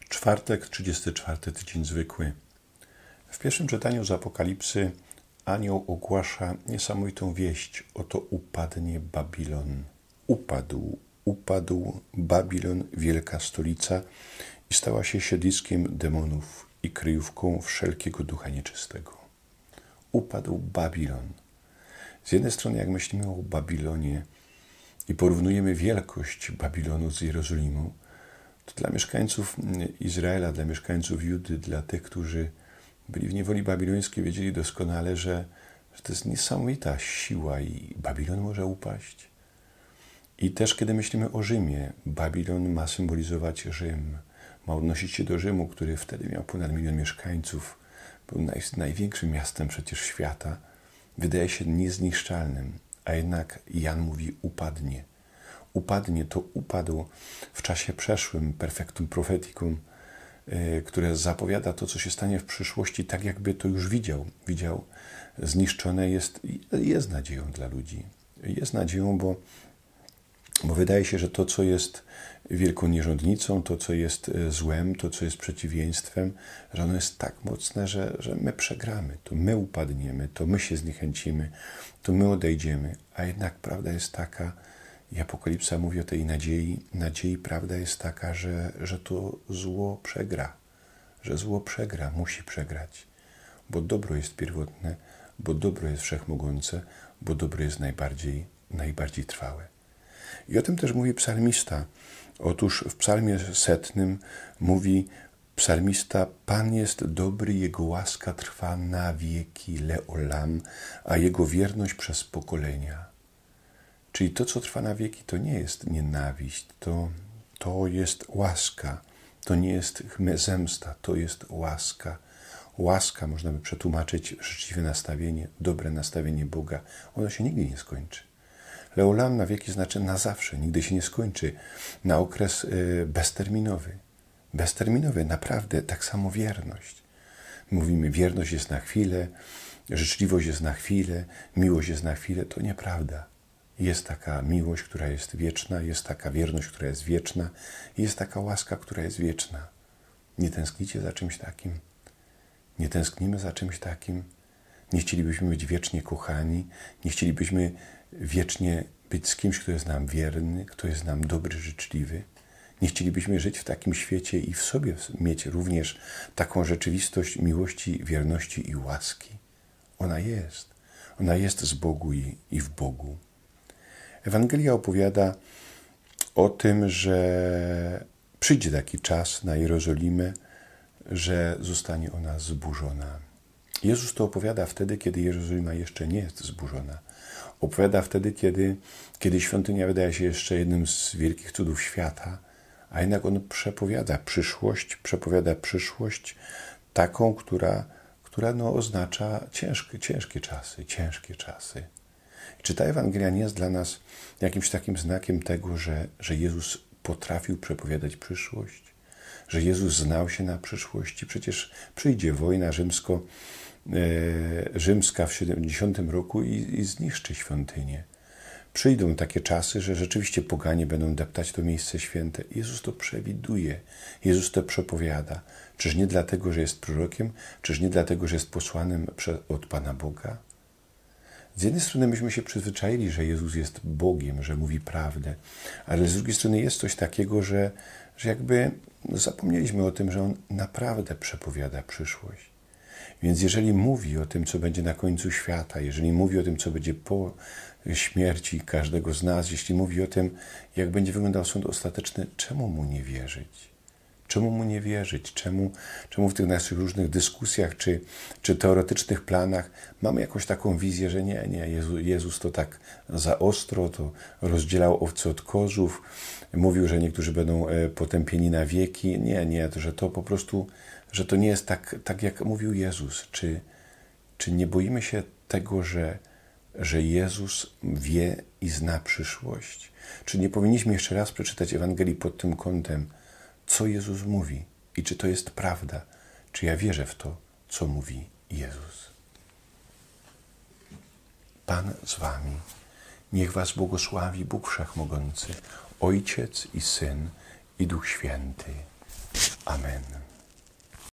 Czwartek, 34 tydzień zwykły. W pierwszym czytaniu z Apokalipsy anioł ogłasza niesamowitą wieść. Oto upadnie Babilon. Upadł Babilon, wielka stolica, i stała się siedliskiem demonów i kryjówką wszelkiego ducha nieczystego. Upadł Babilon. Z jednej strony, jak myślimy o Babilonie i porównujemy wielkość Babilonu z Jerozolimą, to dla mieszkańców Izraela, dla mieszkańców Judy, dla tych, którzy byli w niewoli babilońskiej, wiedzieli doskonale, że to jest niesamowita siła i Babilon może upaść. I też, kiedy myślimy o Rzymie, Babilon ma symbolizować Rzym, ma odnosić się do Rzymu, który wtedy miał ponad 1 000 000 mieszkańców, był największym miastem przecież świata, wydaje się niezniszczalnym, a jednak Jan mówi upadnie. Upadnie, to upadł w czasie przeszłym, perfectum propheticum, które zapowiada to, co się stanie w przyszłości, tak jakby to już widział. Zniszczone jest nadzieją dla ludzi. Jest nadzieją, bo wydaje się, że to, co jest wielką nierządnicą, to, co jest złem, to, co jest przeciwieństwem, że ono jest tak mocne, że my przegramy, to my upadniemy, to my się zniechęcimy, to my odejdziemy. A jednak prawda jest taka, i Apokalipsa mówi o tej nadziei prawda jest taka, że to zło przegra, musi przegrać, bo dobro jest pierwotne, bo dobro jest wszechmogące, bo dobro jest najbardziej trwałe. I o tym też mówi psalmista. Otóż w psalmie 100 mówi psalmista: Pan jest dobry, Jego łaska trwa na wieki, leolam, a Jego wierność przez pokolenia. Czyli to, co trwa na wieki, to nie jest nienawiść, to jest łaska, to nie jest zemsta, to jest łaska. Łaska można by przetłumaczyć życzliwe nastawienie, dobre nastawienie Boga. Ono się nigdy nie skończy. Leolam na wieki znaczy na zawsze, nigdy się nie skończy. Na okres bezterminowy. Bezterminowy, naprawdę, tak samo wierność. Mówimy, wierność jest na chwilę, życzliwość jest na chwilę, miłość jest na chwilę. To nieprawda. Jest taka miłość, która jest wieczna, jest taka wierność, która jest wieczna, jest taka łaska, która jest wieczna. Nie tęsknicie za czymś takim? Nie tęsknimy za czymś takim? Nie chcielibyśmy być wiecznie kochani? Nie chcielibyśmy wiecznie być z kimś, kto jest nam wierny, kto jest nam dobry, życzliwy? Nie chcielibyśmy żyć w takim świecie i w sobie mieć również taką rzeczywistość miłości, wierności i łaski? Ona jest. Ona jest z Bogu i w Bogu. Ewangelia opowiada o tym, że przyjdzie taki czas na Jerozolimę, że zostanie ona zburzona. Jezus to opowiada wtedy, kiedy Jerozolima jeszcze nie jest zburzona. Opowiada wtedy, kiedy świątynia wydaje się jeszcze jednym z wielkich cudów świata, a jednak on przepowiada przyszłość taką, która oznacza ciężkie czasy. Czy ta Ewangelia nie jest dla nas jakimś takim znakiem tego, że Jezus potrafił przepowiadać przyszłość? Że Jezus znał się na przyszłości? Przecież przyjdzie wojna rzymska w 70 roku i zniszczy świątynię. Przyjdą takie czasy, że rzeczywiście poganie będą deptać to miejsce święte. Jezus to przewiduje, Jezus to przepowiada. Czyż nie dlatego, że jest prorokiem? Czyż nie dlatego, że jest posłanym od Pana Boga? Z jednej strony myśmy się przyzwyczaili, że Jezus jest Bogiem, że mówi prawdę, ale z drugiej strony jest coś takiego, że jakby zapomnieliśmy o tym, że On naprawdę przepowiada przyszłość. Więc jeżeli mówi o tym, co będzie na końcu świata, jeżeli mówi o tym, co będzie po śmierci każdego z nas, jeśli mówi o tym, jak będzie wyglądał sąd ostateczny, czemu Mu nie wierzyć? Czemu Mu nie wierzyć? Czemu w tych naszych różnych dyskusjach czy teoretycznych planach mamy jakąś taką wizję, że nie, Jezus to tak za ostro, to rozdzielał owce od kozłów, mówił, że niektórzy będą potępieni na wieki. Nie, że to po prostu, że to nie jest tak jak mówił Jezus. Czy nie boimy się tego, że Jezus wie i zna przyszłość? Czy nie powinniśmy jeszcze raz przeczytać Ewangelii pod tym kątem, co Jezus mówi i czy to jest prawda? Czy ja wierzę w to, co mówi Jezus? Pan z wami. Niech was błogosławi Bóg Wszechmogący, Ojciec i Syn i Duch Święty. Amen.